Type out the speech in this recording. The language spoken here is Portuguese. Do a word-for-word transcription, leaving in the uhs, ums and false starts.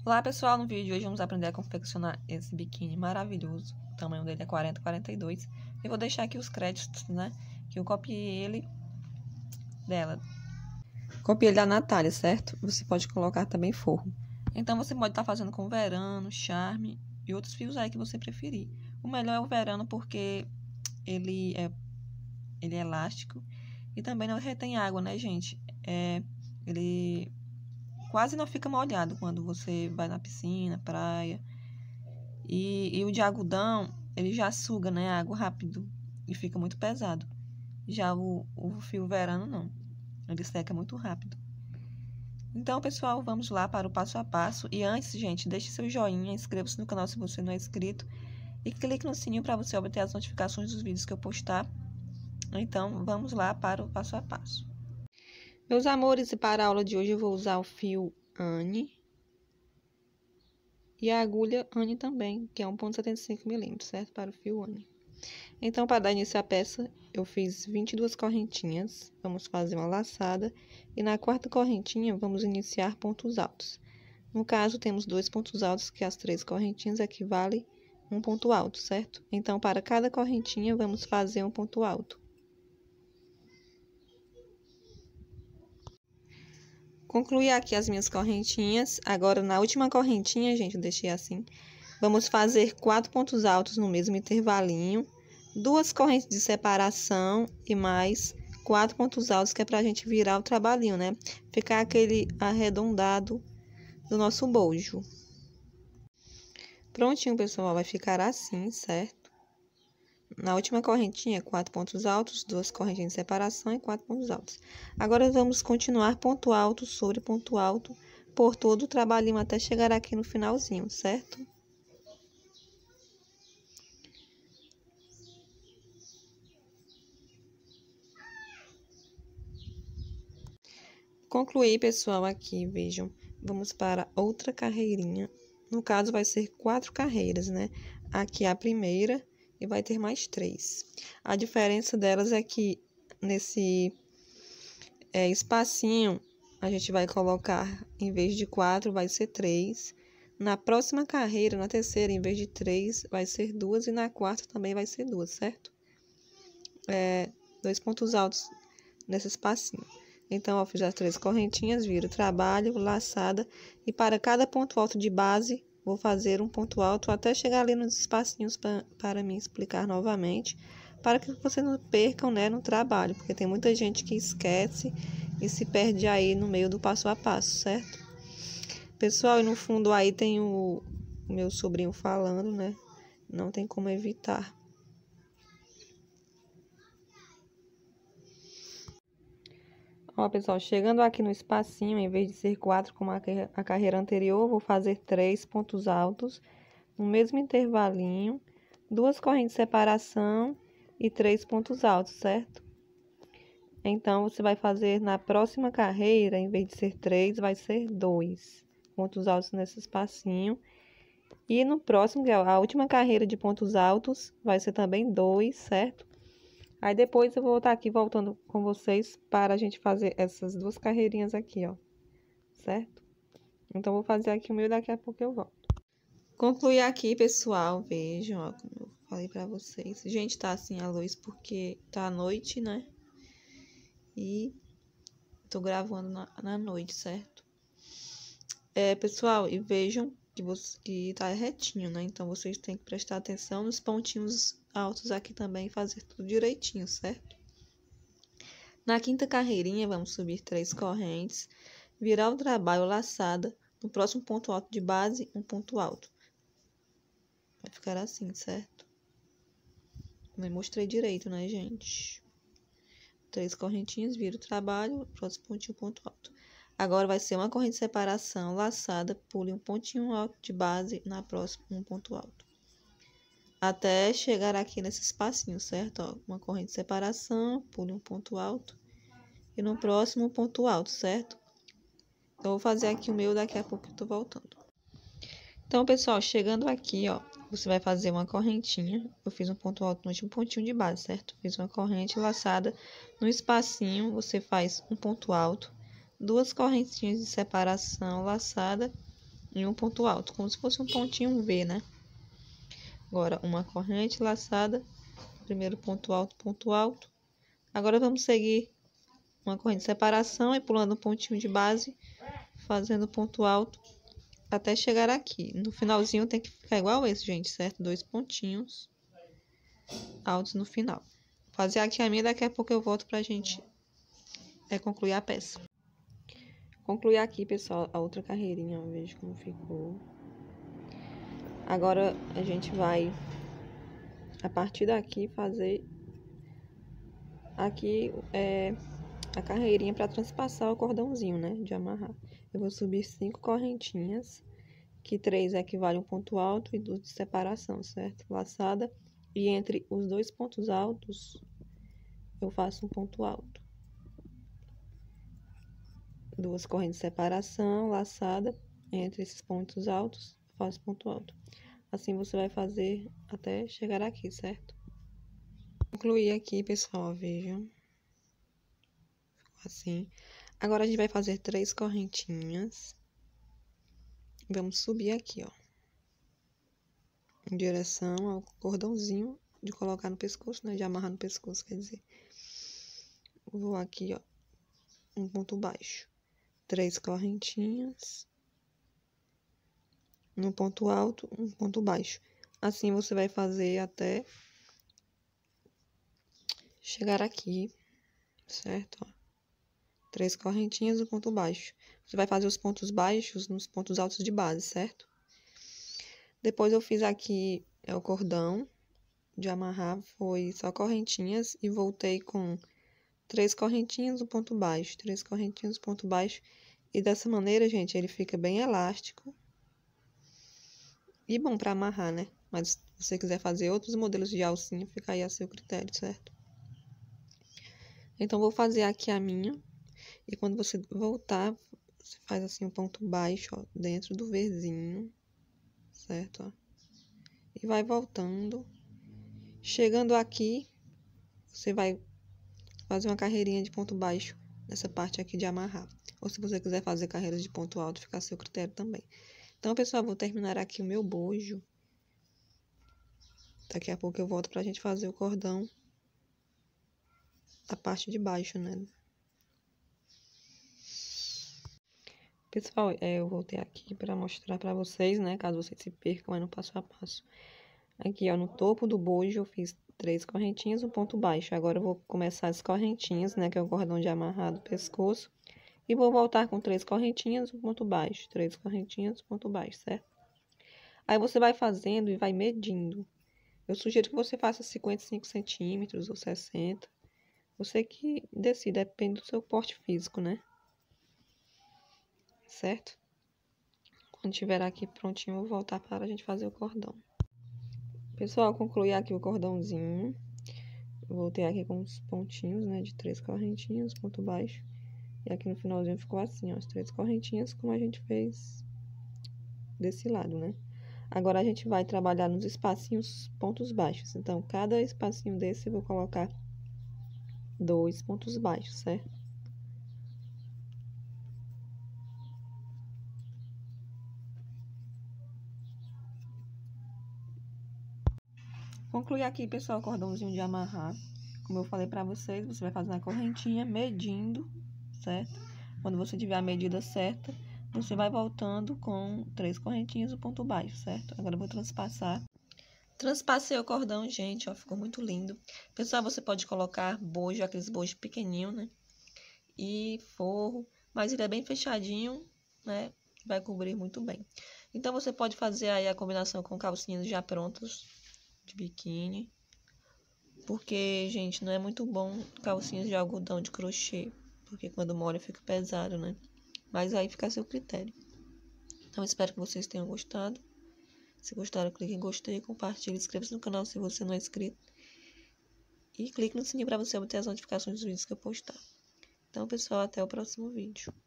Olá pessoal, no vídeo de hoje vamos aprender a confeccionar esse biquíni maravilhoso. O tamanho dele é quarenta por quarenta e dois. Eu vou deixar aqui os créditos, né? Que eu copiei ele dela. Copiei ele da Natália, certo? Você pode colocar também forro. Então você pode estar fazendo com verano, charme e outros fios aí que você preferir. O melhor é o verano porque ele é, ele é elástico e também não retém água, né, gente? É, ele quase não fica molhado quando você vai na piscina, praia. E, e o de algodão, ele já suga, né, a água rápido e fica muito pesado. Já o, o fio verano, não. Ele seca muito rápido. Então, pessoal, vamos lá para o passo a passo. E antes, gente, deixe seu joinha, inscreva-se no canal se você não é inscrito. E clique no sininho para você obter as notificações dos vídeos que eu postar. Então, vamos lá para o passo a passo. Meus amores, e para a aula de hoje eu vou usar o fio Anne. E a agulha Anne também, que é um ponto setenta e cinco milímetros, certo? Para o fio Anne. Então, para dar início à peça, eu fiz vinte e duas correntinhas. Vamos fazer uma laçada. E na quarta correntinha, vamos iniciar pontos altos. No caso, temos dois pontos altos, que as três correntinhas equivalem a um ponto alto, certo? Então, para cada correntinha, vamos fazer um ponto alto. Concluí aqui as minhas correntinhas. Agora, na última correntinha, gente, eu deixei assim. Vamos fazer quatro pontos altos no mesmo intervalinho. Duas correntes de separação e mais quatro pontos altos, que é pra gente virar o trabalhinho, né? Ficar aquele arredondado do nosso bojo. Prontinho, pessoal, vai ficar assim, certo? Na última correntinha, quatro pontos altos, duas correntinhas de separação e quatro pontos altos. Agora, vamos continuar ponto alto sobre ponto alto por todo o trabalhinho até chegar aqui no finalzinho, certo? Concluí, pessoal, aqui, vejam, vamos para outra carreirinha. No caso, vai ser quatro carreiras, né? Aqui é a primeira e vai ter mais três. A diferença delas é que nesse é, espacinho, a gente vai colocar, em vez de quatro, vai ser três. Na próxima carreira, na terceira, em vez de três, vai ser duas. E na quarta também vai ser duas, certo? É, dois pontos altos nesse espacinho. Então, eu fiz as três correntinhas, viro trabalho, laçada, e para cada ponto alto de base, vou fazer um ponto alto até chegar ali nos espacinhos pra, para me explicar novamente, para que vocês não percam, né, no trabalho, porque tem muita gente que esquece e se perde aí no meio do passo a passo, certo? Pessoal, e no fundo aí tem o meu sobrinho falando, né? Não tem como evitar. Ó, pessoal, chegando aqui no espacinho, em vez de ser quatro como a carreira anterior, vou fazer três pontos altos no mesmo intervalinho, duas correntes de separação e três pontos altos, certo? Então, você vai fazer na próxima carreira, em vez de ser três, vai ser dois pontos altos nesse espacinho. E no próximo, que é a última carreira de pontos altos, vai ser também dois, certo? Aí depois eu vou estar aqui voltando com vocês para a gente fazer essas duas carreirinhas aqui, ó. Certo? Então, vou fazer aqui o meu e daqui a pouco eu volto. Concluí aqui, pessoal. Vejam, ó, como eu falei pra vocês. Gente, tá assim a luz porque tá à noite, né? E tô gravando na, na noite, certo? É, pessoal, e vejam que, você, que tá retinho, né? Então, vocês têm que prestar atenção nos pontinhos altos aqui também e fazer tudo direitinho, certo? Na quinta carreirinha, vamos subir três correntes, virar o trabalho laçada, no próximo ponto alto de base, um ponto alto. Vai ficar assim, certo? Não mostrei direito, né, gente? Três correntinhas, vira o trabalho, próximo pontinho, ponto alto. Agora, vai ser uma corrente de separação laçada, pule um pontinho alto de base, na próxima, um ponto alto. Até chegar aqui nesse espacinho, certo? Ó, uma corrente de separação, pule um ponto alto. E no próximo, ponto alto, certo? Eu vou fazer aqui o meu, daqui a pouco eu tô voltando. Então, pessoal, chegando aqui, ó, você vai fazer uma correntinha. Eu fiz um ponto alto no último pontinho de base, certo? Fiz uma corrente laçada no espacinho, você faz um ponto alto, duas correntinhas de separação laçada em um ponto alto, como se fosse um pontinho V, né? Agora, uma corrente laçada, primeiro ponto alto, ponto alto. Agora, vamos seguir uma corrente de separação e pulando um pontinho de base, fazendo ponto alto, até chegar aqui. No finalzinho tem que ficar igual esse, gente, certo? Dois pontinhos altos no final. Vou fazer aqui a minha, daqui a pouco eu volto pra gente é, concluir a peça. Concluir aqui, pessoal, a outra carreirinha, ó, veja como ficou. Agora, a gente vai, a partir daqui, fazer aqui é, a carreirinha para transpassar o cordãozinho, né, de amarrar. Eu vou subir cinco correntinhas, que três equivale a um ponto alto e duas de separação, certo? Laçada. E entre os dois pontos altos, eu faço um ponto alto. Duas correntes de separação, laçada. Entre esses pontos altos, eu faço ponto alto. Assim, você vai fazer até chegar aqui, certo? Concluir aqui, pessoal, vejam. Assim. Agora, a gente vai fazer três correntinhas. Vamos subir aqui, ó. Em direção ao cordãozinho de colocar no pescoço, né? De amarrar no pescoço, quer dizer. Vou aqui, ó. Um ponto baixo. Três correntinhas. No ponto alto, um ponto baixo. Assim, você vai fazer até chegar aqui, certo? Ó. Três correntinhas e um ponto baixo. Você vai fazer os pontos baixos nos pontos altos de base, certo? Depois eu fiz aqui é o cordão de amarrar, foi só correntinhas e voltei com três correntinhas no ponto baixo, três correntinhas no ponto baixo. E dessa maneira, gente, ele fica bem elástico e bom para amarrar, né? Mas se você quiser fazer outros modelos de alcinha, fica aí a seu critério, certo? Então, vou fazer aqui a minha. E quando você voltar, você faz assim um ponto baixo, ó, dentro do verzinho, certo? Ó. E vai voltando. Chegando aqui, você vai fazer uma carreirinha de ponto baixo nessa parte aqui de amarrar. Ou se você quiser fazer carreiras de ponto alto, fica a seu critério também. Então, pessoal, vou terminar aqui o meu bojo. Daqui a pouco eu volto pra gente fazer o cordão da parte de baixo, né? Pessoal, é, eu voltei aqui para mostrar para vocês, né? Caso vocês se percam aí no passo a passo. Aqui, ó, no topo do bojo eu fiz três correntinhas, um ponto baixo. Agora eu vou começar as correntinhas, né? Que é o cordão de amarrar do pescoço. E vou voltar com três correntinhas, um ponto baixo. Três correntinhas, um ponto baixo, certo? Aí você vai fazendo e vai medindo. Eu sugiro que você faça cinquenta e cinco centímetros ou sessenta. Você que decide, depende do seu porte físico, né? Certo? Quando tiver aqui prontinho, eu vou voltar para a gente fazer o cordão. Pessoal, concluí aqui o cordãozinho. Voltei aqui com os pontinhos, né? De três correntinhas, ponto baixo. E aqui no finalzinho ficou assim, ó. As três correntinhas, como a gente fez desse lado, né? Agora, a gente vai trabalhar nos espacinhos pontos baixos. Então, cada espacinho desse eu vou colocar dois pontos baixos, certo? Concluí aqui, pessoal, o cordãozinho de amarrar. Como eu falei pra vocês, você vai fazer uma correntinha medindo, certo? Quando você tiver a medida certa, você vai voltando com três correntinhas e o ponto baixo, certo? Agora eu vou transpassar. Transpassei o cordão, gente, ó, ficou muito lindo. Pessoal, você pode colocar bojo, aqueles bojos pequenininhos, né? E forro, mas ele é bem fechadinho, né? Vai cobrir muito bem. Então, você pode fazer aí a combinação com calcinhas já prontas de biquíni. Porque, gente, não é muito bom calcinhas de algodão de crochê. Porque quando molha fica pesado, né? Mas aí fica a seu critério. Então, espero que vocês tenham gostado. Se gostaram, clique em gostei, compartilhe, inscreva-se no canal se você não é inscrito. E clique no sininho para você obter as notificações dos vídeos que eu postar. Então, pessoal, até o próximo vídeo.